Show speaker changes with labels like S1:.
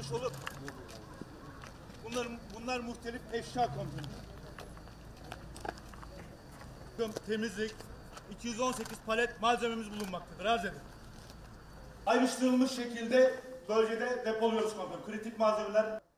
S1: yapılmış olup bunlar muhtelif eşya komutanım. Temizlik, 218 palet malzememiz bulunmaktadır. Arz edin. Ayrıştırılmış şekilde bölgede depoluyoruz komutanım. Kritik malzemeler